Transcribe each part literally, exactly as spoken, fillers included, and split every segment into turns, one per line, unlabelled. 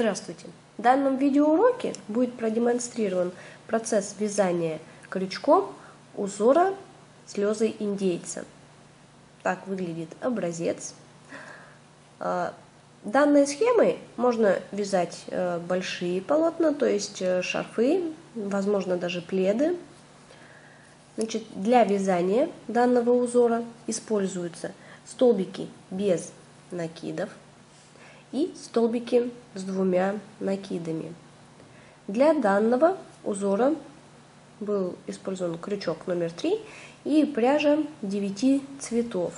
Здравствуйте! В данном видеоуроке будет продемонстрирован процесс вязания крючком узора слезы индейца. Так выглядит образец. Данной схемой можно вязать большие полотна, то есть шарфы, возможно даже пледы. Значит, для вязания данного узора используются столбики без накидов и столбики с двумя накидами. Для данного узора был использован крючок номер три и пряжа девяти цветов.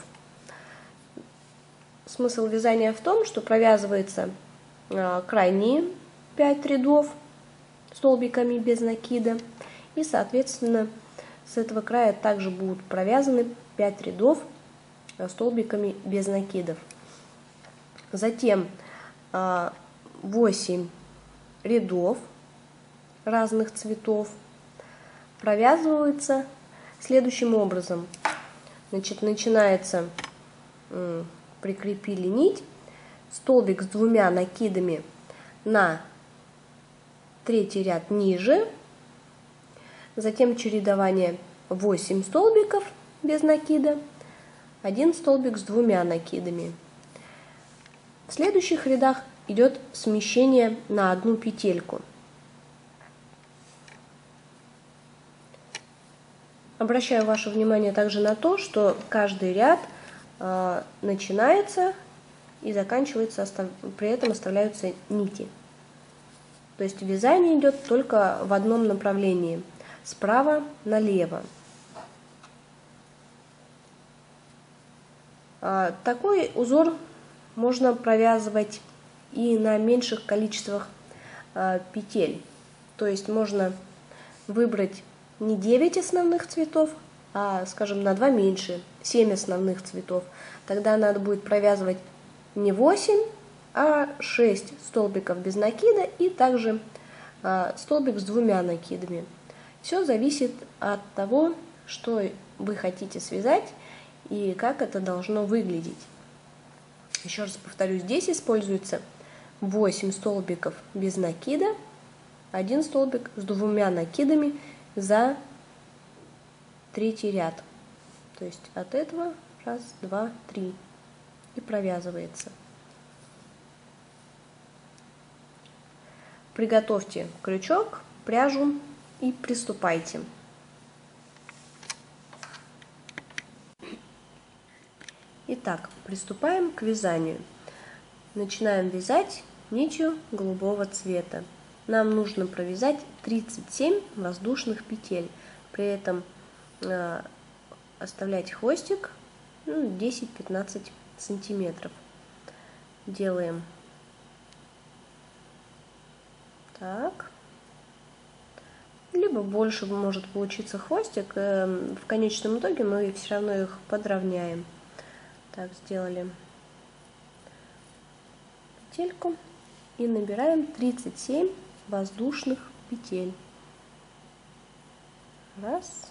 Смысл вязания в том, что провязывается крайние пять рядов столбиками без накида, и соответственно с этого края также будут провязаны пять рядов столбиками без накидов. Затем восемь рядов разных цветов провязываются следующим образом. Значит, начинается, прикрепили нить, столбик с двумя накидами на третий ряд ниже, затем чередование восемь столбиков без накида, один столбик с двумя накидами. В следующих рядах идет смещение на одну петельку. Обращаю ваше внимание также на то, что каждый ряд э, начинается и заканчивается, при этом оставляются нити. То есть вязание идет только в одном направлении, справа налево. Э, такой узор можно провязывать и на меньших количествах э, петель. То есть можно выбрать не девять основных цветов, а, скажем, на два меньше, семь основных цветов. Тогда надо будет провязывать не восемь, а шесть столбиков без накида и также э, столбик с двумя накидами. Все зависит от того, что вы хотите связать и как это должно выглядеть. Еще раз повторю, здесь используется восемь столбиков без накида, один столбик с двумя накидами за третий ряд. То есть от этого раз, два, три. И провязывается. Приготовьте крючок, пряжу и приступайте. Итак, приступаем к вязанию. Начинаем вязать нитью голубого цвета. Нам нужно провязать тридцать семь воздушных петель. При этом э, оставлять хвостик ну, десять-пятнадцать сантиметров. Делаем так. Либо больше может получиться хвостик. Э, в конечном итоге мы все равно их подровняем. Так, сделали петельку и набираем тридцать семь воздушных петель. Раз.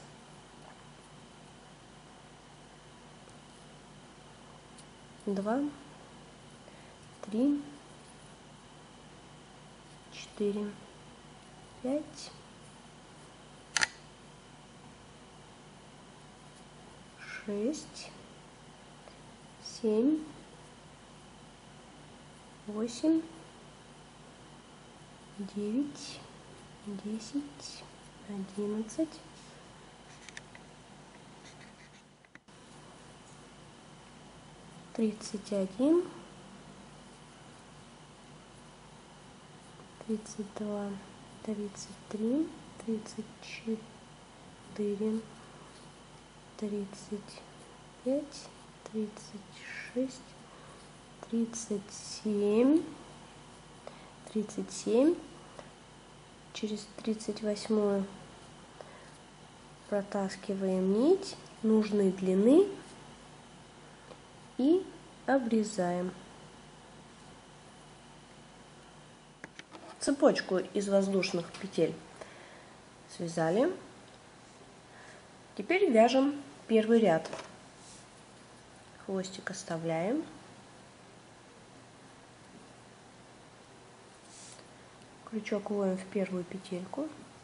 Два. Три. Четыре. Пять. Шесть. Семь, восемь, девять, десять, одиннадцать, тридцать один, тридцать два, тридцать три, тридцать четыре, тридцать пять, тридцать шесть, тридцать семь, тридцать семь. Через тридцать восьмую протаскиваем нить нужной длины и обрезаем. Цепочку из воздушных петель связали. Теперь вяжем первый ряд. Хвостик оставляем. Крючок вводим в первую петельку,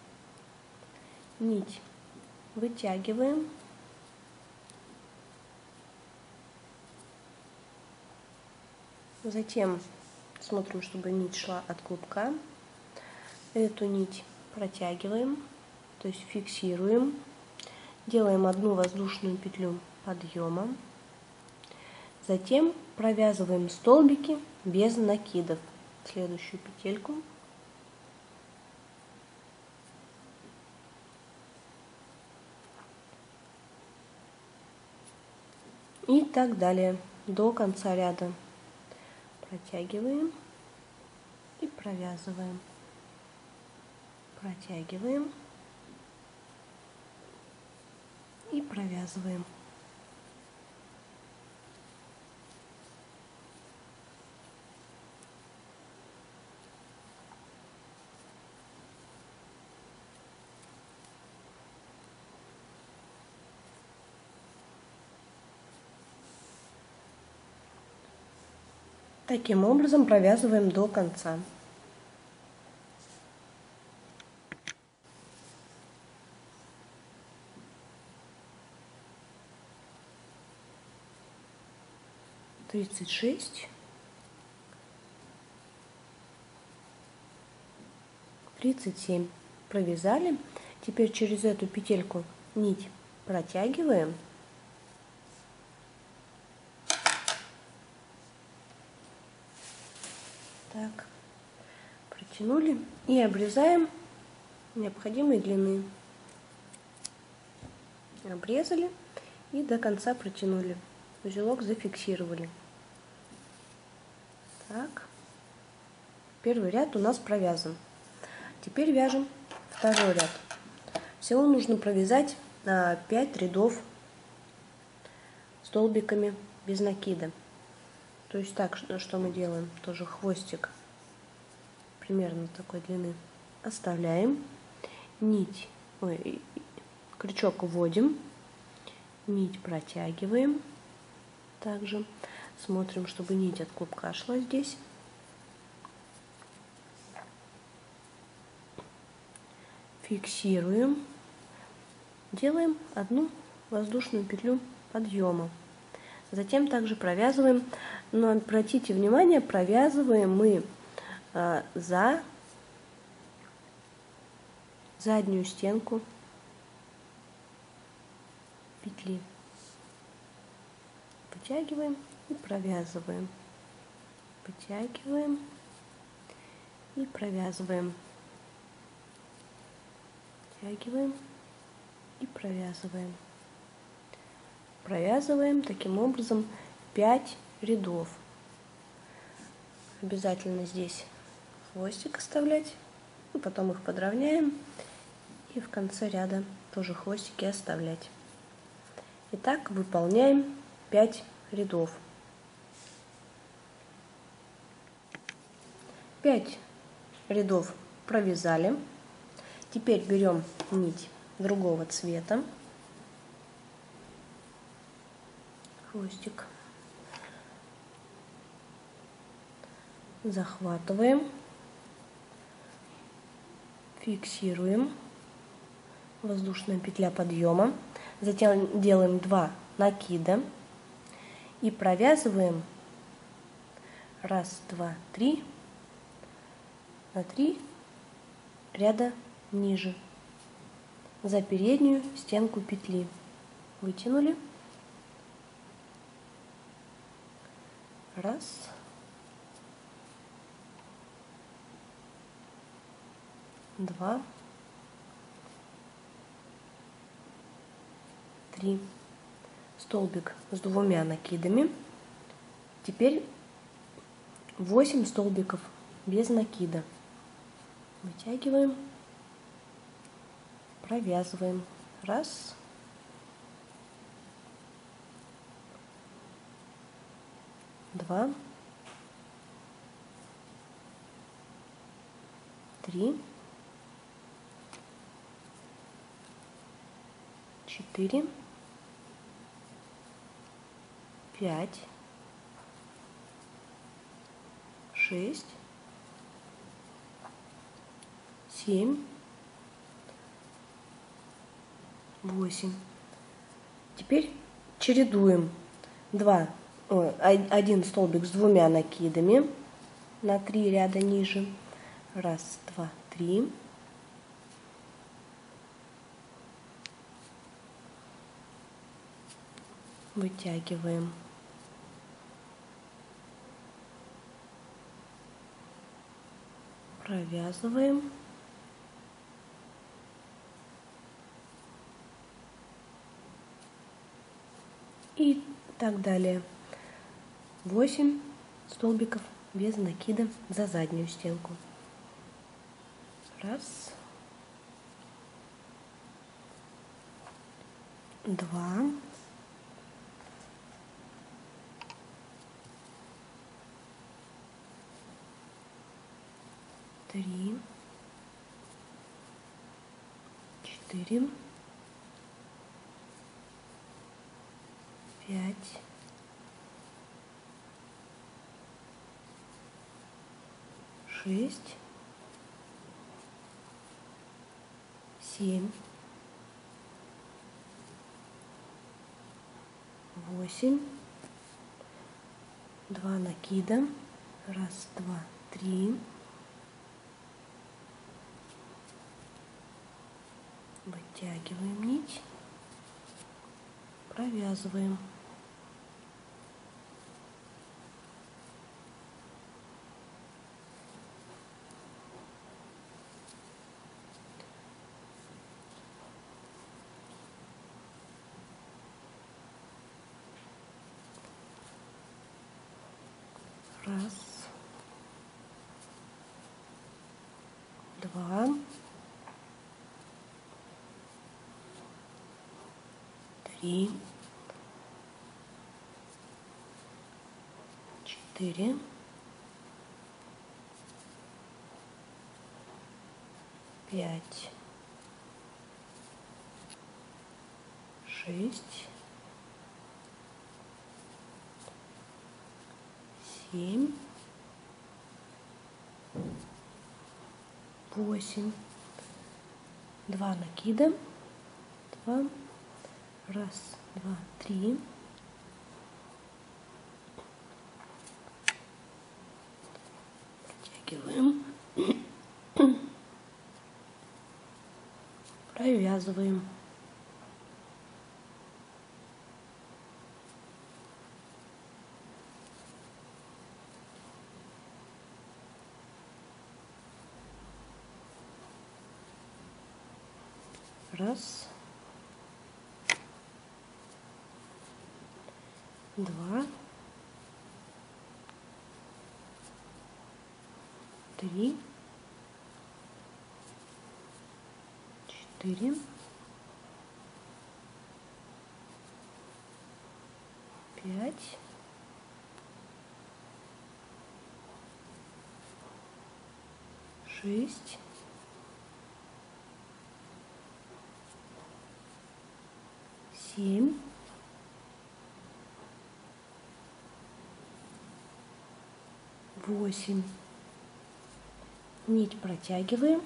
нить вытягиваем, затем смотрим, чтобы нить шла от клубка, эту нить протягиваем, то есть фиксируем, делаем одну воздушную петлю подъема, затем провязываем столбики без накидов, следующую петельку. И так далее до конца ряда. Протягиваем и провязываем. Протягиваем и провязываем. Таким образом провязываем до конца. тридцать шесть, тридцать семь. Провязали. Теперь через эту петельку нить протягиваем. Так, протянули и обрезаем необходимой длины. Обрезали и до конца протянули. Узелок зафиксировали. Так, первый ряд у нас провязан. Теперь вяжем второй ряд. Всего нужно провязать пять рядов столбиками без накида. То есть так, что мы делаем, тоже хвостик примерно такой длины оставляем, нить, ой, крючок вводим, нить протягиваем, также смотрим, чтобы нить от клубка шла здесь, фиксируем, делаем одну воздушную петлю подъема. Затем также провязываем, но обратите внимание, провязываем мы э, за заднюю стенку петли. Вытягиваем и провязываем. Вытягиваем и провязываем. Вытягиваем и провязываем. Провязываем таким образом пять рядов. Обязательно здесь хвостик оставлять, и потом их подровняем, и в конце ряда тоже хвостики оставлять. Итак, выполняем пять рядов. пять рядов провязали. Теперь берем нить другого цвета. Хвостик. Захватываем, фиксируем, воздушная петля подъема, затем делаем два накида и провязываем раз, два, три на три ряда ниже за переднюю стенку петли. Вытянули. Раз. Два. Три. Столбик с двумя накидами. Теперь восемь столбиков без накида. Вытягиваем. Провязываем. Раз. Два, три, четыре, пять, шесть, семь, восемь. Теперь чередуем два, о, один столбик с двумя накидами на три ряда ниже. Раз, два, три. Вытягиваем. Провязываем. И так далее. восемь столбиков без накида за заднюю стенку. Раз. Два. Три. Четыре. Пять. Шесть. Семь. Восемь. Два накида. Раз, два, три. Вытягиваем нить. Провязываем. Раз, два, три, четыре, пять, шесть, семь, восемь. Два накида. Два. Раз, два, три. Протягиваем. Провязываем. Раз, два, три, четыре, пять, шесть, семь, восемь. Нить протягиваем.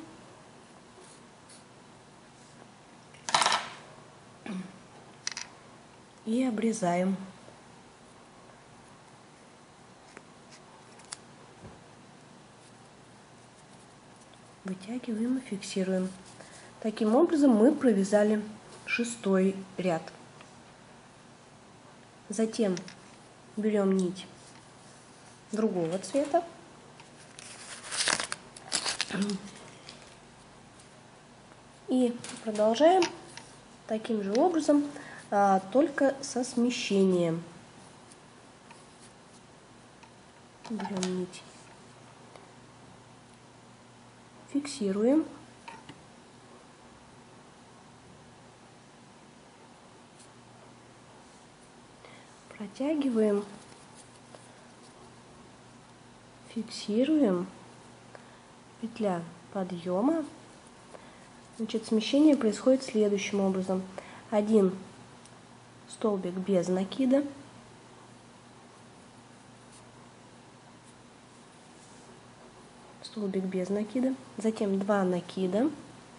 И обрезаем. Вытягиваем и фиксируем. Таким образом мы провязали шестой ряд. Затем берем нить другого цвета и продолжаем таким же образом, а, только со смещением. Берем нить, фиксируем. Протягиваем, фиксируем, петля подъема. Значит, смещение происходит следующим образом. Один столбик без накида, столбик без накида, затем два накида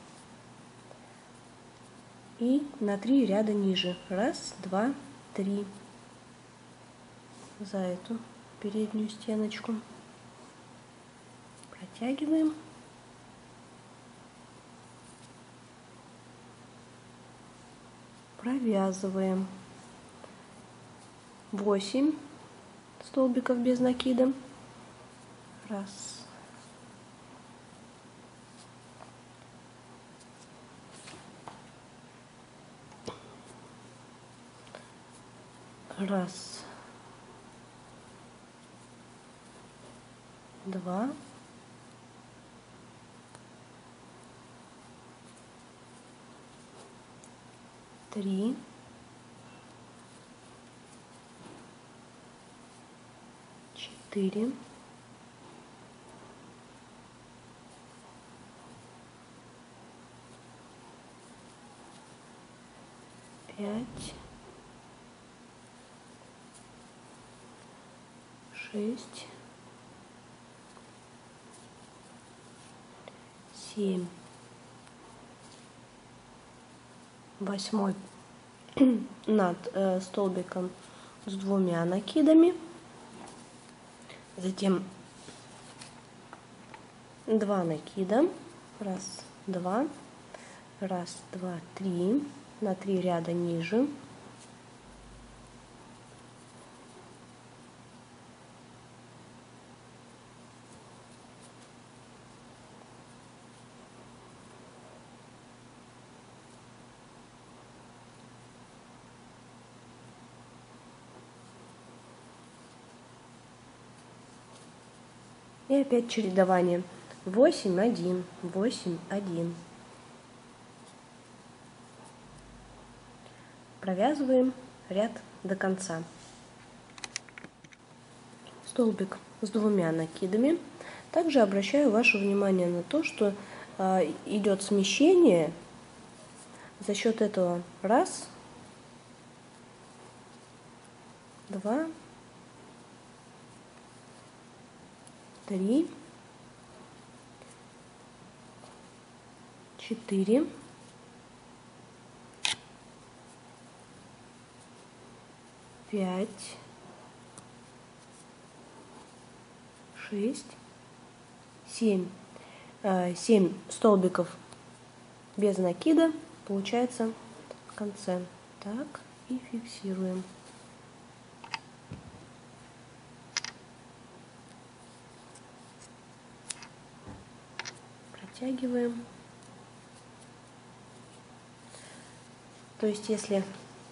и на три ряда ниже. Раз, два, три. За эту переднюю стеночку протягиваем. Провязываем восемь столбиков без накида. Раз. Раз. Два. Три. Четыре. Пять. Шесть. Семь. Восьмой над э, столбиком с двумя накидами. Затем два накида. Раз, два. Раз, два, три. На три ряда ниже. И опять чередование. восемь, один, восемь, один. Провязываем ряд до конца. Столбик с двумя накидами. Также обращаю ваше внимание на то, что э, идет смещение. За счет этого раз, два, три, четыре, пять, шесть, семь. семь столбиков без накида получается в конце. Так, и фиксируем. Протягиваем. То есть, если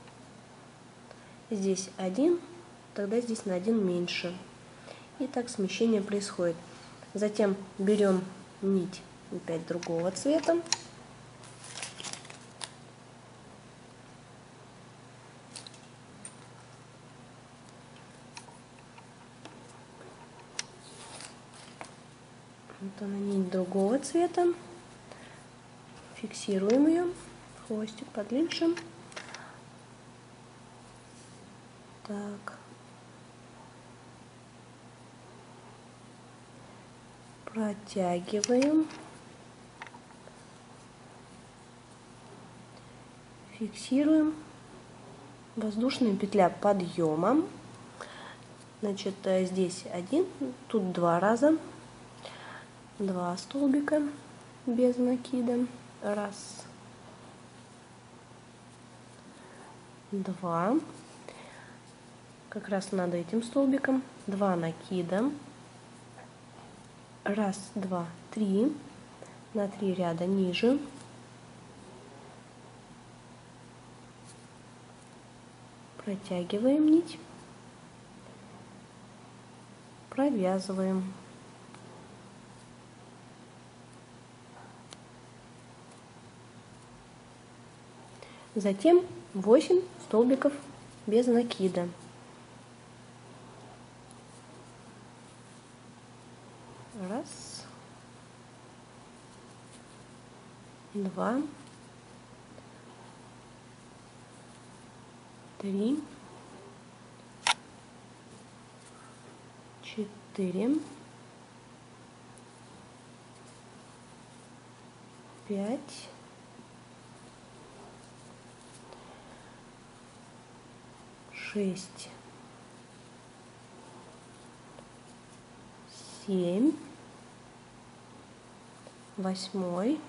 здесь один, тогда здесь на один меньше. И так смещение происходит. Затем берем нить опять другого цвета. Вот она, нить другого цвета. Фиксируем ее. Хвостик подлиннее. Так. Протягиваем. Фиксируем. Воздушная петля подъема. Значит, здесь один, тут два раза. Два столбика без накида. Раз. Два. Как раз над этим столбиком. Два накида. Раз, два, три. На три ряда ниже. Протягиваем нить. Провязываем. Затем восемь столбиков без накида. Раз, два, три, четыре, пять, шесть, семь, восьмой,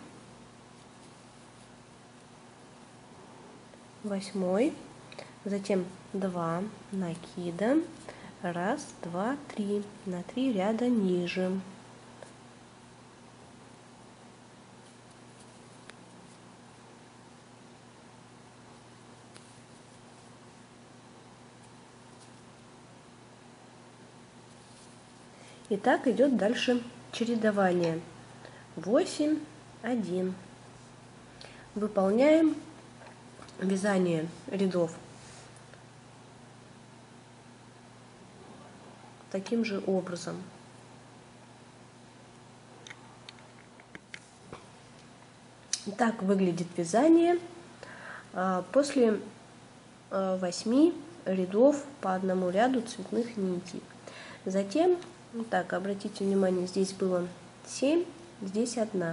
восьмой, затем два накида, раз, два, три, на три ряда ниже. И так идет дальше чередование. восемь, один. Выполняем вязание рядов таким же образом. Так выглядит вязание после восьми рядов по одному ряду цветных нитей. Затем, так, обратите внимание, здесь было семь, здесь одна.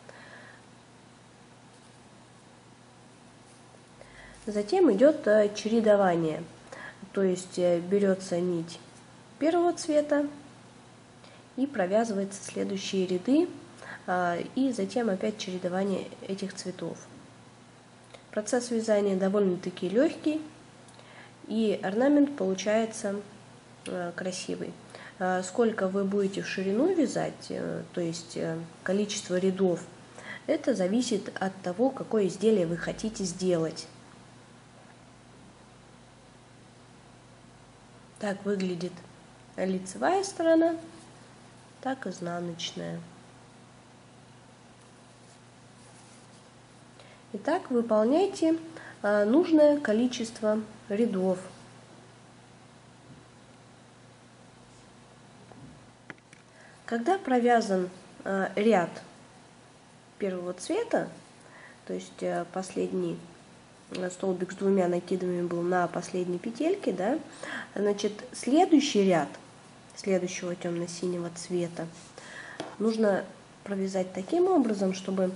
Затем идет чередование, то есть берется нить первого цвета и провязывается следующие ряды, и затем опять чередование этих цветов. Процесс вязания довольно-таки легкий, и орнамент получается красивый. Сколько вы будете в ширину вязать, то есть количество рядов, это зависит от того, какое изделие вы хотите сделать. Так выглядит лицевая сторона, так изнаночная. Итак, выполняйте нужное количество рядов. Когда провязан ряд первого цвета, то есть последний столбик с двумя накидами был на последней петельке, да, значит, следующий ряд следующего темно-синего цвета нужно провязать таким образом, чтобы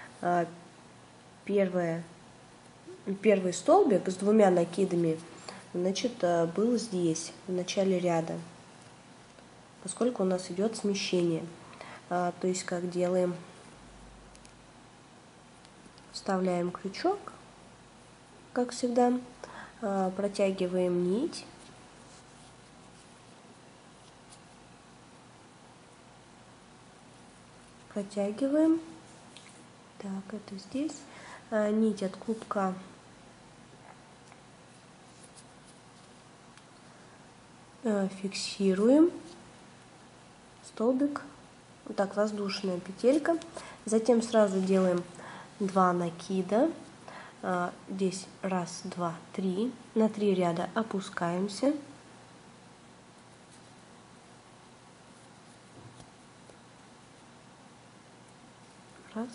первое, первый столбик с двумя накидами, значит, был здесь, в начале ряда, поскольку у нас идет смещение. То есть, как делаем, вставляем крючок, как всегда, протягиваем нить, протягиваем, так, это здесь, нить от клубка фиксируем, столбик, вот так, воздушная петелька, затем сразу делаем два накида. Здесь раз, два, три. На три ряда опускаемся. Раз,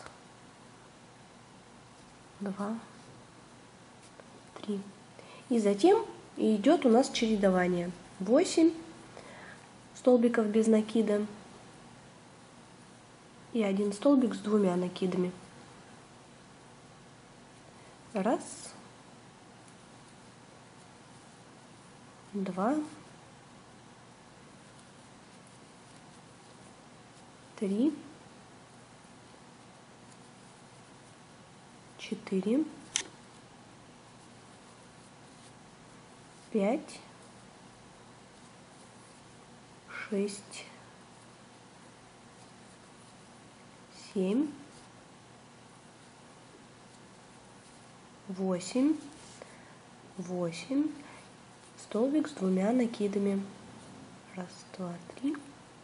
два, три. И затем идет у нас чередование. восемь столбиков без накида и один столбик с двумя накидами. Раз, два, три, четыре, пять, шесть, семь, восемь, восемь, столбик с двумя накидами. Раз, два, три.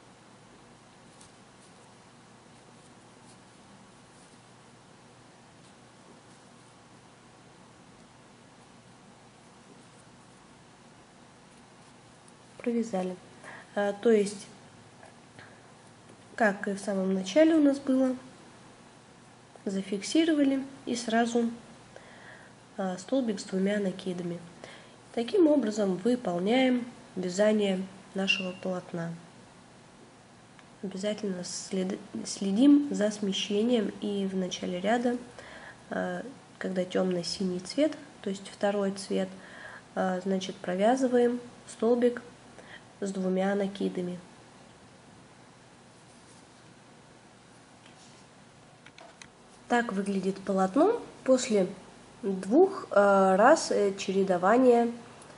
Провязали. А, то есть, как и в самом начале у нас было, зафиксировали и сразу а, столбик с двумя накидами. Таким образом выполняем вязание нашего полотна. обязательно следим за смещением, и в начале ряда, когда темно-синий цвет, то есть второй цвет, значит, провязываем столбик с двумя накидами. Так выглядит полотно после двух раз чередования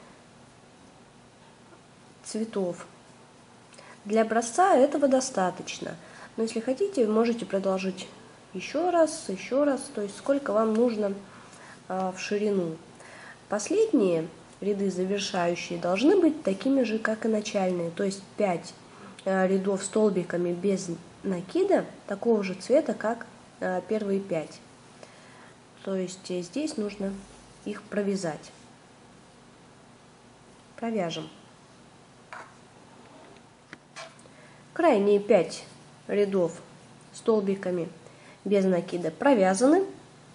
цветов. Для образца этого достаточно, но если хотите, можете продолжить еще раз, еще раз, то есть сколько вам нужно в ширину. Последние ряды завершающие должны быть такими же, как и начальные, то есть пять рядов столбиками без накида, такого же цвета, как первые пять. То есть здесь нужно их провязать. Провяжем. Крайние пять рядов столбиками без накида провязаны.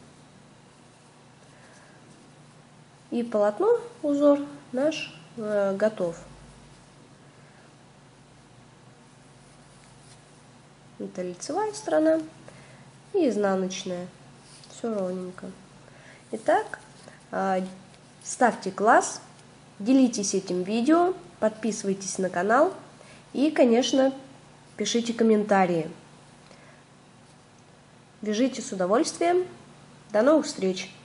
И полотно, узор наш э, готов. Это лицевая сторона и изнаночная. Все ровненько. Итак, э, ставьте класс, делитесь этим видео, подписывайтесь на канал и, конечно, пишите комментарии. Вяжите с удовольствием. До новых встреч!